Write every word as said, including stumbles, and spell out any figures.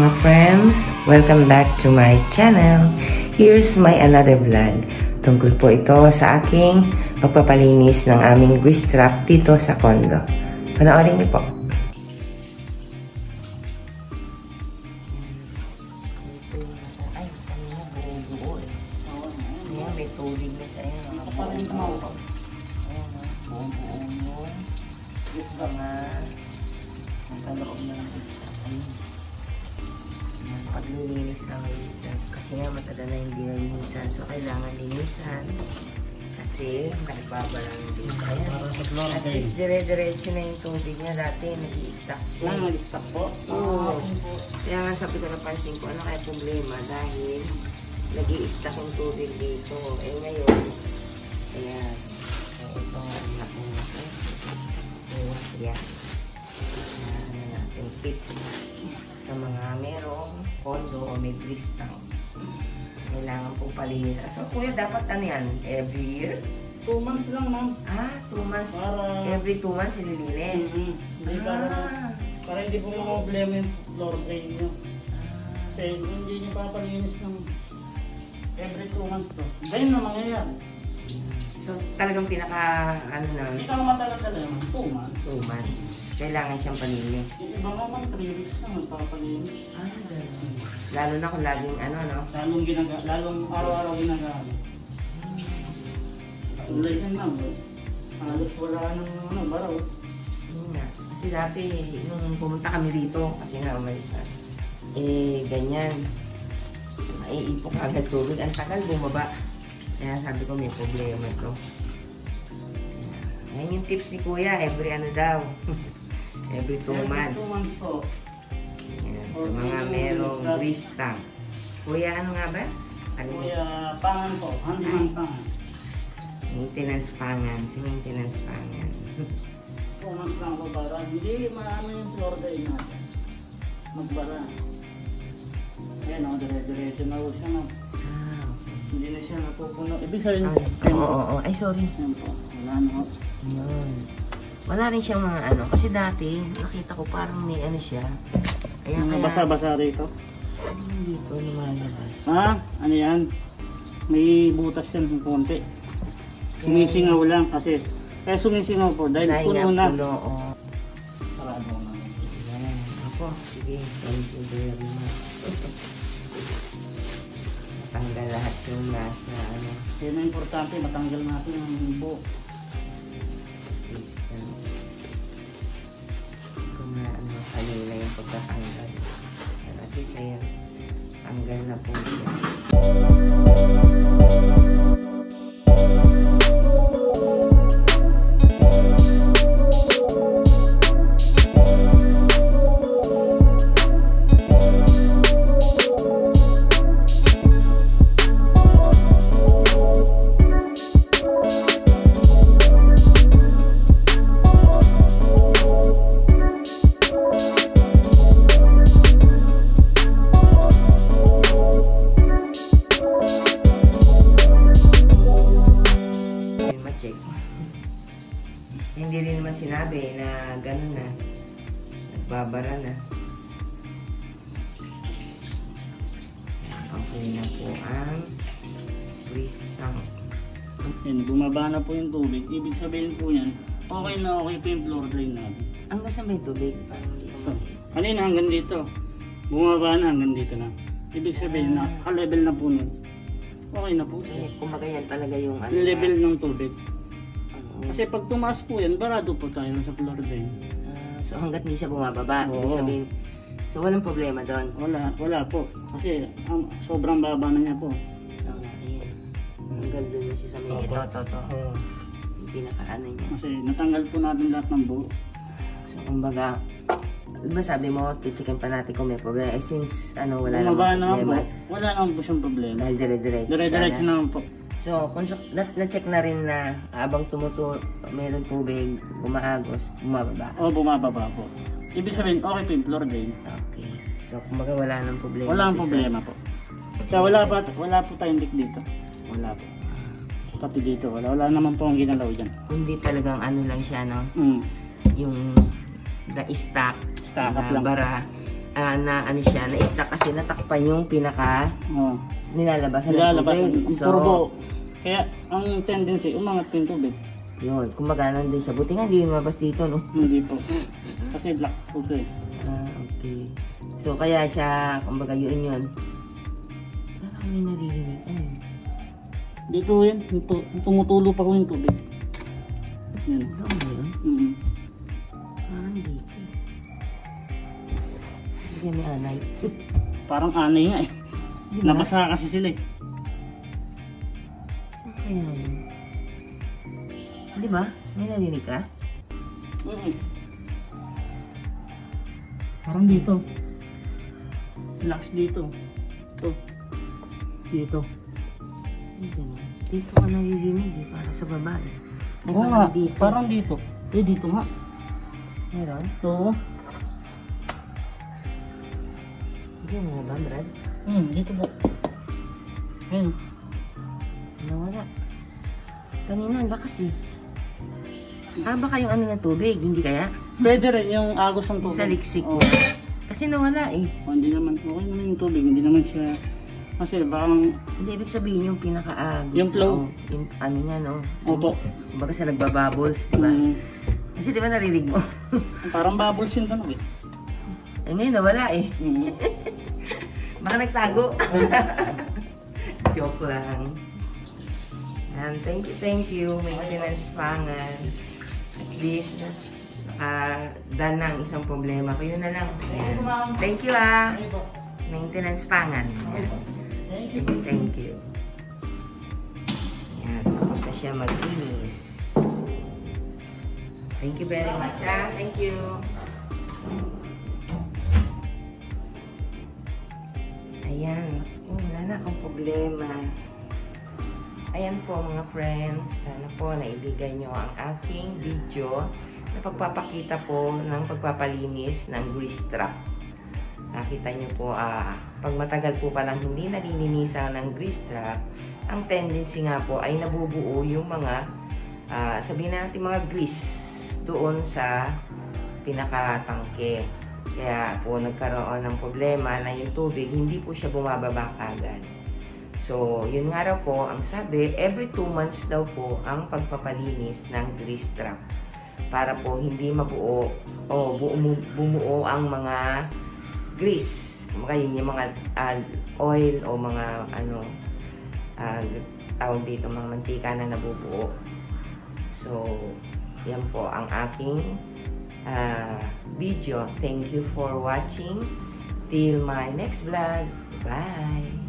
mga friends! Welcome back to my channel. Here's my another vlog. Tungkol po ito sa aking pagpapalinis ng aming grease trap dito sa condo. Panoorin niyo po. Ay, kanina buo-buo eh. Ayan, may tubig na siya. Ayan, mga buo-buo. Ayan, buo-buo yun. Mga sa loob ng grease trap. Ayan. Paglilinis ng grease trap. Kasi nga matagal na hindi nalinisan. So, kailangan linisan. Kasi nagbabarang dito. Ayan. At least dire-diretso na yung tubig niya. Dati nag-i-stack siya. Ah, nag-i-stack po? Oo. Kaya nga sabi ko napansin ko, ano kaya problema? Dahil nag-i-stack yung tubig dito. Eh ngayon, ayan. Ito nga ang natin. Ayan. Ano natin tips sa mga merong condo o may grease tank. Kailangan po palinis. So, kuya, dapat ano yan? Every year? Two months lang, ma'am. Ah, two months. Para... Every two months, ililinis. Mm-hmm. Hindi ah. para, para hindi po mga problema yung floor drain nyo. Kasi hindi nyo papalinis ng every two months to. Ganyan na mangyayari. So, talagang pinaka, ano na? Hindi ka matagal talaga, ma'am. Two months. Two months. Kailangan siyang palinis. Yung iba naman, three weeks na magpapalinis. Ah, lalo na kung laging ano, no? Lalong ginaga, lalong araw-araw ginagamit. Ulay yan, ma'am. Halos wala ng ano, baraw. Yun nga. Kasi dati, nung pumunta kami dito, kasi nga umalis na, eh, ganyan. Maiipok agad tubig. Ang tagal bumaba. Kaya sabi ko, may problema ito. Ayan yung tips ni Kuya. Every ano daw. Every two months. Every two months po. Ayan, sa mga merong grease tank. Kuya, ano nga ba? Ano? Kuya, pangan po. Handyman pangan. Maintenance pangan. Si maintenance pangan. two months lang po para hindi maano yung floor drain natin. Magbara. Ayan o, dire-diretso na po siya, ma'am. Ah, okay. Hindi na siya napupuno. Ibig sabihin, Oo, oo, oo. Ay, sorry. Ayan po, wala na po. Yun. Wala rin siyang mga ano. Kasi dati, nakita ko parang may ano siya. Kaya Mga kaya... basa-basa rito. Hindi ko lumalabas. Ah, ano yan? May butas yan ng konti. Sumisingaw lang kasi. Kaya sumisingaw po dahil Dahil puno nga na. puno, oo. Sarado na. Ayan. Ako, sige. Thank you very much. Natanggal lahat yung nasa ano. Kaya na importante, matanggal natin ang buo. Kung na ano, kanina yung pagkatanggal. At least ayan, tanggal na po siya. Hindi rin naman sinabi na gano'n na. Nagbabara na. Okay na po ang grease tank. Yan, bumaba na po yung tubig. Ibig sabihin po yan, okay na okay po yung floor drain natin. Hanggang sa may tubig? Parang hindi ko So, kanina hanggang dito. Bumaba na hanggang dito na. Ibig sabihin na, ka-level na po nun. Okay na po. so, kumbaga yan talaga yung ano. Level ng tubig. Uh, Kasi pag tumaas po yan, barado po tayo sa floor drain. uh, so hanggat hindi siya bumababa. Oo. Ibig sabihin, so walang problema doon. Wala, wala po. Kasi um, sobrang baba na niya po. So, ayan. Hanggang doon na siya sa may ito, ito, ito. Oo. Yung pinaka-ano niya. Kasi natanggal po natin lahat ng buo. So, kumbaga, diba sabi mo, tichikin pa natin kung may problema. Eh, since, ano, wala Bumaba namang naman po. problema. Wala naman po siyang problema. Dahil dire-diretso Dire-diretso siya na. naman po. So, kung sa- na- na-check na rin na habang tumutu mayroong tubig, umaagos, bumababa. O, bumababa po. Ibig sabihin, okay po yung floor drain. Okay. So, kumbaga wala nang problema. Wala ang Isa- problema po. So, wala, pa, wala po tayong leak dito. Wala po. Pati dito, wala. Wala naman po ang ginalaw dyan. Hindi talagang ano lang siya, no? Mm. Yung na-stack, Stack up na lang. bara. ah, na ano siya, na-stuck kasi natakpan yung pinaka Oh. nilalabasan ng Nilalabasan. tubig. Ang So, turbo. Kaya ang tendency, umangat po yung tubig. yun, kumbaga nandun siya. Buti nga hindi lumabas dito, no? Hindi po. Kasi black po ito eh. Ah, okay. So, kaya siya, kumbaga yun yun. Parang may naririnig. Ano yun? Dito yan, yung tu- yung tumutulo pa ko yung tubig. Yan. Doon ba yun? Mm-hmm. Parang dito. Hindi may anay. Parang anay nga eh. Di ba? Nabasa kasi sila eh. Saan kaya yun? Di ba? May narinig ka? Mm-hmm. Parang dito. Relax dito. Ito. Dito. Dito na. Dito ka naririnig eh. Para sa baba eh. Ay, Oo parang nga, dito. parang dito. Eh, dito nga. Meron? Oo. Diyan nga ba, Brad? Hmm, dito po. Ayun. Nawala. Kanina ang lakas eh. Ah, baka yung ano na tubig, hindi kaya? Pwede rin yung agos ng Yung tubig. sa liksik Oo. mo. Kasi nawala eh. Oh, hindi naman, okay naman yung tubig, hindi naman siya, kasi baka, Hindi, ibig sabihin yung pinaka-agos. Yung flow. no? Yung ano niya, no? opo. Kumbaga sa nagbabubbles, di ba? Mm, Kasi di ba narinig mo? parang bubbles yung tunog eh. eh ngayon nawala eh. Mm. Baka nagtago. Joke lang. And thank you, thank you, maintenance pangan. At least, uh, dan ng isang problema ko. Yun na lang. Ayan. Thank you ah. Ayun po. Maintenance pangan. Ayan. Thank you. Thank you, thank you. Ayan, tapos na siya mag-inis. Thank you very much ah. Thank you. Ayan. Oh, wala na akong problema. Ayan po mga friends. Sana po naibigay nyo ang aking video na pagpapakita po ng pagpapalinis ng grease trap. Nakita nyo po, ah, pag matagal po palang hindi nalininisan ng grease trap, ang tendency nga po ay nabubuo yung mga, ah, sabihin natin mga grease doon sa pinakatangke. Kaya po nagkaroon ng problema na yung tubig, hindi po siya bumababa agad. So, yun nga raw po, ang sabi, every two months daw po ang pagpapalinis ng grease trap. Para po hindi mabuo o bumu bumuo ang mga grease. Mga yun yung mga uh, oil o mga ano, uh, tawag dito, mga mantika na nabubuo. So, yan po ang aking uh, video. Thank you for watching. Till my next vlog. Bye!